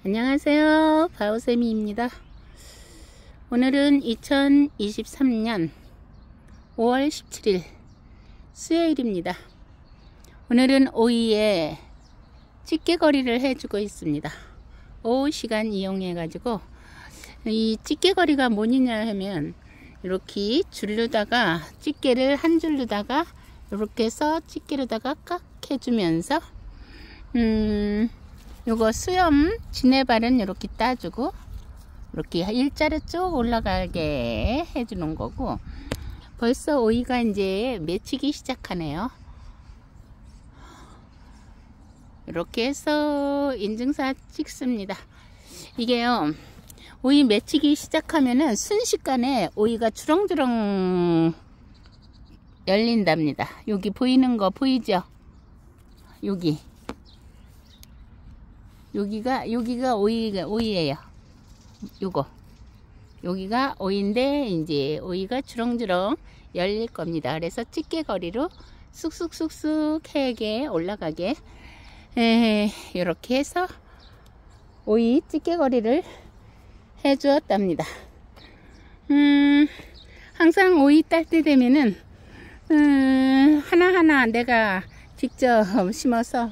안녕하세요, 바오세미입니다. 오늘은 2023년 5월 17일 수요일입니다. 오늘은 오이에 찌개거리를 해주고 있습니다. 오후 시간 이용해 가지고 이 찌개거리가 뭐냐 하면 이렇게 줄로다가 찌개를 한 줄로다가 이렇게 해서 찌개로다가 깍 해주면서 요거 수염 지네발은 이렇게 따주고 이렇게 일자로 쭉 올라가게 해주는 거고, 벌써 오이가 이제 맺히기 시작하네요. 이렇게 해서 인증사 찍습니다. 이게요, 오이 맺히기 시작하면은 순식간에 오이가 주렁주렁 열린답니다. 여기 보이는 거 보이죠? 여기가 오이예요. 여기가 오이인데 이제 오이가 주렁주렁 열릴 겁니다. 그래서 찌개거리로 쑥쑥쑥쑥 해게 올라가게 이렇게 해서 오이 찌개거리를 해 주었답니다. 항상 오이 딸 때 되면은 하나하나 내가 직접 심어서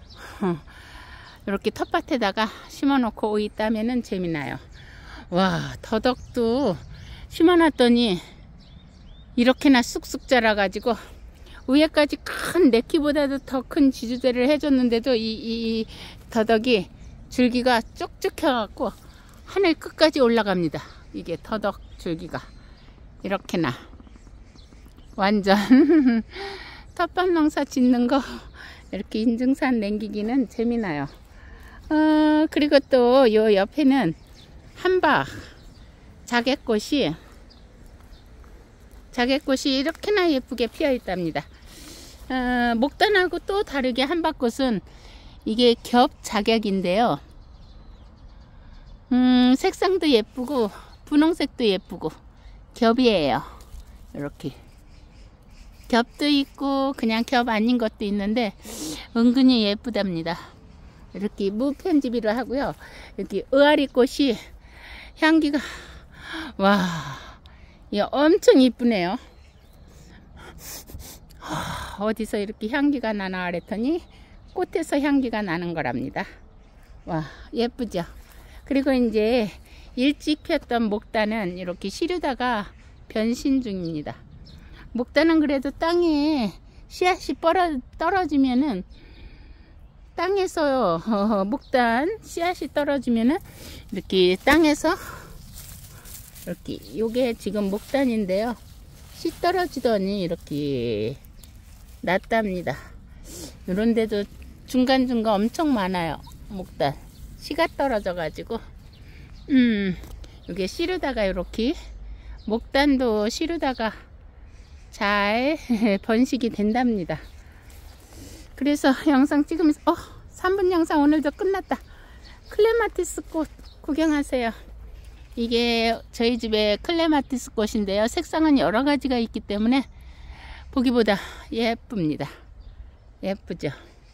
이렇게 텃밭에다가 심어놓고 오이 따면은 재미나요. 와, 더덕도 심어놨더니 이렇게나 쑥쑥 자라가지고 위에까지 큰 내 키보다도 더 큰 지주대를 해줬는데도 이 더덕이 줄기가 쭉쭉 켜갖고 하늘 끝까지 올라갑니다. 이게 더덕 줄기가 이렇게나 완전 텃밭 농사 짓는 거 이렇게 인증산 남기기는 재미나요. 그리고 또 요 옆에는 한박 자개꽃이 이렇게나 예쁘게 피어 있답니다. 목단하고 또 다르게 한박꽃은 이게 겹 자객인데요. 색상도 예쁘고 분홍색도 예쁘고 겹이에요. 이렇게 겹도 있고 그냥 겹 아닌 것도 있는데 은근히 예쁘답니다. 이렇게 무편집이로 하고요. 여기 의아리꽃이 향기가 와, 이거 엄청 이쁘네요. 어디서 이렇게 향기가 나나 그랬더니 꽃에서 향기가 나는 거랍니다. 와, 예쁘죠? 그리고 이제 일찍 폈던 목단은 이렇게 시르다가 변신 중입니다. 목단은 그래도 땅에 씨앗이 떨어지면은 땅에서 목단 씨앗이 떨어지면은 이렇게 땅에서 이렇게 요게 지금 목단인데요, 씨 떨어지더니 이렇게 났답니다. 요런데도 중간중간 엄청 많아요. 목단 씨가 떨어져 가지고 요게 씨르다가 이렇게 목단도 씨르다가 잘 번식이 된답니다. 그래서 영상 찍으면서 3분 영상 오늘도 끝났다. 클레마티스 꽃 구경하세요. 이게 저희 집에 클레마티스 꽃인데요, 색상은 여러 가지가 있기 때문에 보기보다 예쁩니다. 예쁘죠?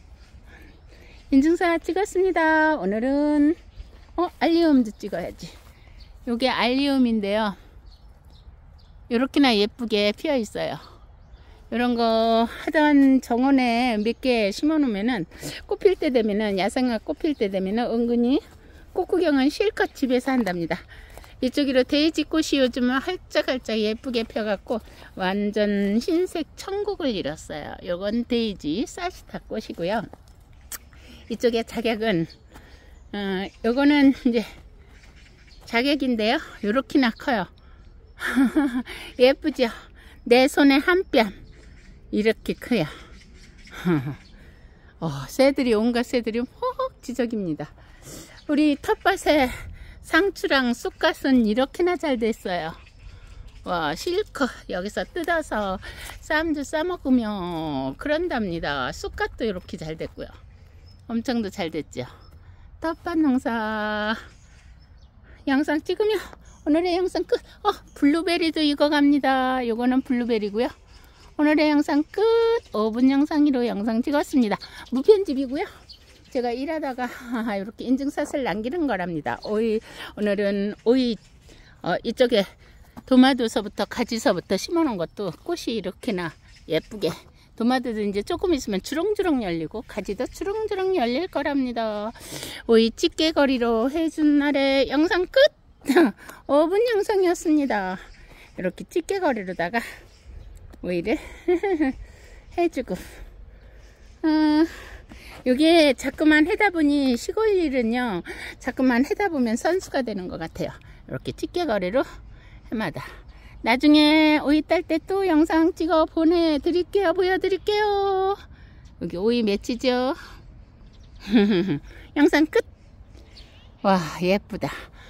인증사 찍었습니다. 오늘은 알리움도 찍어야지. 요게 알리움인데요, 요렇게나 예쁘게 피어 있어요. 이런 거 하던 정원에 몇 개 심어 놓으면은 꽃 필 때 되면은, 야생화 꽃 필 때 되면은 은근히 꽃 구경은 실컷 집에서 한답니다. 이쪽으로 데이지 꽃이 요즘은 활짝활짝 예쁘게 펴갖고 완전 흰색 천국을 이뤘어요. 요건 데이지 사시타 꽃이고요. 이쪽에 자객은 요거는 이제 자객인데요, 요렇게나 커요. 예쁘죠? 내 손에 한 뼘 이렇게 커요. 새들이, 온갖 새들이 혹 지저깁니다. 우리 텃밭에 상추랑 쑥갓은 이렇게나 잘 됐어요. 와, 실컷 여기서 뜯어서 쌈도 싸먹으면 그런답니다. 쑥갓도 이렇게 잘 됐고요. 엄청도 잘 됐죠. 텃밭 농사 영상 찍으면 오늘의 영상 끝. 블루베리도 익어갑니다. 요거는 블루베리고요. 오늘의 영상 끝. 5분 영상으로 영상 찍었습니다. 무편집이고요. 제가 일하다가 이렇게 인증샷을 남기는 거랍니다. 오늘은 오이 이쪽에 도마도서부터 가지서부터 심어놓은 것도 꽃이 이렇게나 예쁘게, 도마도도 이제 조금 있으면 주렁주렁 열리고 가지도 주렁주렁 열릴 거랍니다. 오이 집게거리로 해준 날에 영상 끝! 5분 영상이었습니다. 이렇게 집게거리로다가 오이를 해주고, 요게 자꾸만 해다 보니 시골 일은요, 자꾸만 해다 보면 선수가 되는 것 같아요. 이렇게 집게거리로 해마다. 나중에 오이 딸 때 또 영상 찍어 보내드릴게요. 보여드릴게요. 여기 오이 맺히죠? 영상 끝! 와, 예쁘다.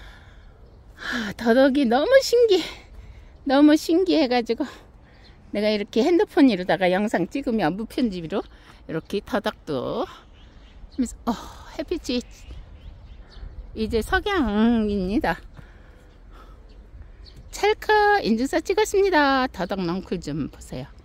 더덕이 너무 신기해가지고 내가 이렇게 핸드폰 이루다가 영상 찍으면 무편집으로 이렇게 더덕도 하면서, 햇빛이 이제 석양입니다. 찰칵 인증샷 찍었습니다. 더덕 넝쿨 좀 보세요.